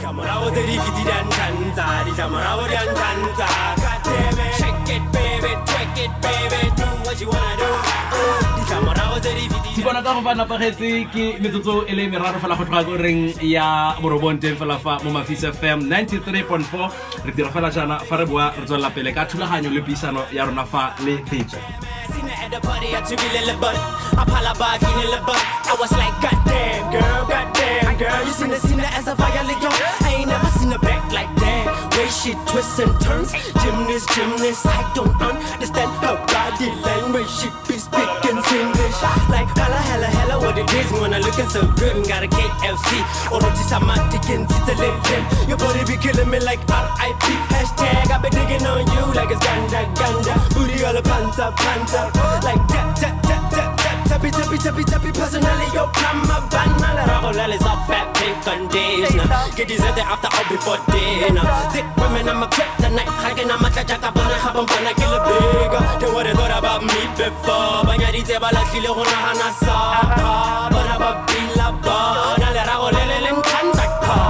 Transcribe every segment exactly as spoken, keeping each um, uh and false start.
Ditlamorao tse di fetidang tantsa, ditlamorao di ang tantsa. God damn it, shake it baby, twerk it baby, do what you wanna do. Ditlamorao tse di fetidang. Sibona ka go bana pagetse ke metsotso e le meraro fela go tloga go reng ya borobong teng fela fa mo Mafisa F M ninety-three point four re dira fela jana fa re bua re tswela pele ka thulaganyo le puisano ya rona fa le Beats. At the party, I took a little butt. I pull up back in a little butt. I was like, goddamn girl, goddamn girl. You seen the scene as a violent yo. I ain't never seen a back like that. Way she twists and turns. Gymnast, gymnast. I don't understand her body language. She be speaking English. Like hella, hella, hella. What it is when I looking so good and got a K F C. Or a Tisamatic and Tita Lim. Your body be killing me like R I P. Hashtag I be digging on you like it's ganja, ganja. Booty all a panta, panta. Like tap tap tap tap tap tappy tappy tappy tappy personally yo come a banana la rago la les off fat pink conditioner get these at the after all before dinner thick women I'm a quick the night hugging I'm a chacha bona habon bona kill a bigger they would have thought about me before banya di tse bala tlile go nagana sa bona ba bila bona la rago le le le nkanta ka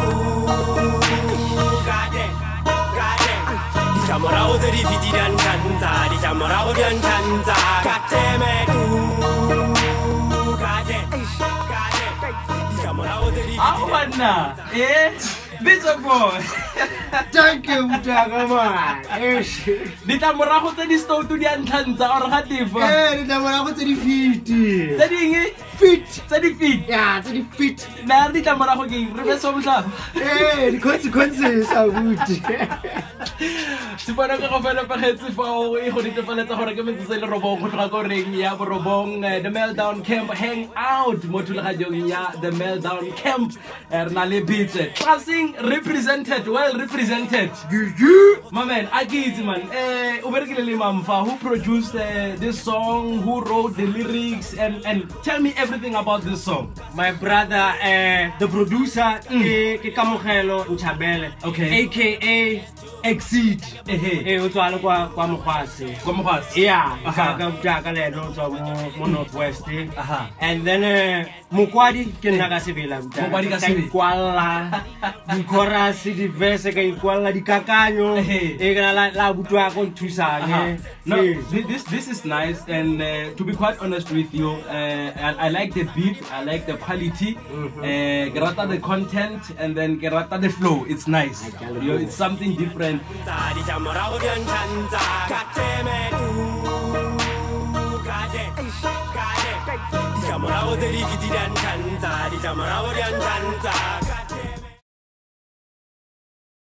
Ditlamorao tse di fetidang tantsa, ditlamorao di ang tantsa. God damn it, ooh, God damn, God damn. Ditlamorao tse di Ako man na. Eh, Beats boy. Thank you, Mutaka man. Ditlamorago tse di stoutu di ang tantsa or ga tifa. Eh, ditlamorago tse di fiti. Tse dinge Fit. tse di fit. Ya, tse di fit. Na ditlamorago ke re be so motla. Eh, the consequences are good. Sibona ka go fela pagetse fa o e go ditefaletsa gore ke metsotso le robong go tloga go reng ya borobong the Meltdown Camp hang out mo thulaganyong ya the Meltdown Camp re na le Beats passing represented well represented my man I get man eh o berekile le mamfa who produced uh, this song who wrote the lyrics and and tell me everything about this song. My brother, uh, the producer, mm. ke Kamogelo Nchabele, okay, aka Exceed. Eh eh o tswala kwa kwa Mogwasi. Kwa Mogwasi. Yeah, ka ka mtaka le no tswa mo Northwest. Aha. And then uh, Mokwadi ke nna ka Sebela mtaka. Mokwadi ka Sebela. Kwala di chorus di verse ka ikwala di kakanyo e ka la la butwa go thusang. No, this this is nice and uh, to be quite honest with you, uh, I, I like the beat, I like the quality, uh, ke rata the content and then ke rata the flow. It's nice. You know, it's something different. Ditlamorao di ang tantsa, God damn it, ooh, God damn, God damn. Ditlamorao tse di fetidang tantsa, ditlamorao di ang tantsa.